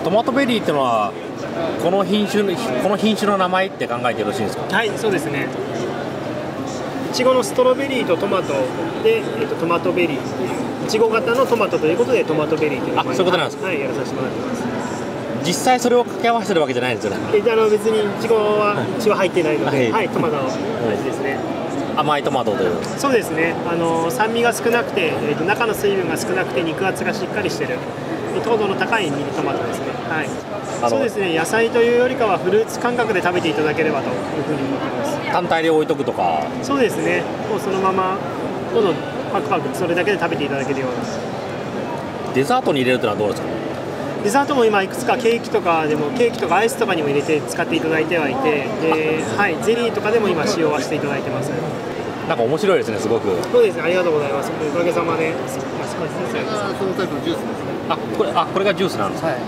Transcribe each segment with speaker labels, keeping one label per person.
Speaker 1: トマトベリーってのはこの品種の名前って考えてよろしいんですか？
Speaker 2: はい、そうですね。いちごのストロベリーとトマトで、トマトベリーっていういちご型のトマトということでトマトベリーという名前。
Speaker 1: そういうことなんですか？
Speaker 2: はい、やらさせてもらってます。
Speaker 1: 実際それを掛け合わせてるわけじゃないんですよね。
Speaker 2: 別にいちごは入ってないので、はい、トマトの味ですね。
Speaker 1: 甘いトマトという。
Speaker 2: そうですね。酸味が少なくて、中の水分が少なくて肉厚がしっかりしてる糖度の高いミニトマトですね。はい。そうですね。野菜というよりかはフルーツ感覚で食べていただければというふうに思ってます。
Speaker 1: 単体で置いとくとか。
Speaker 2: そうですね。もうそのままどんどんパクパクそれだけで食べていただけるような。
Speaker 1: デザートに入れるというのはどうですか？
Speaker 2: デザートも今いくつかケーキとかアイスとかにも入れて使っていただいてはいて、はい、ゼリーとかでも今使用はしていただいてます。
Speaker 1: なんか面白いですね、すごく。
Speaker 2: そうですね、ありがとうございます。おかげさまで。
Speaker 3: そのタイプのジュースですね。
Speaker 1: これがジュースなんですか？
Speaker 3: はい。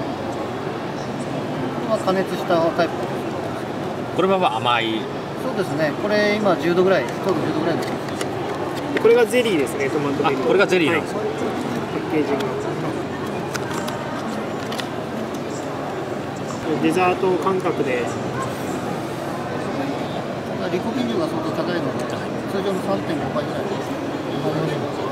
Speaker 3: 加熱したタイプ。
Speaker 1: これは甘い。
Speaker 3: そうですね。これ今10度ぐらい、糖度10度ぐらいです。
Speaker 2: これがゼリーですね、トマトベリー。
Speaker 1: これがゼリーなんですか？
Speaker 2: はい、パッケージング。デザート感覚で。
Speaker 3: リコピン量が相当高いので、通常の3.5倍ぐらいです。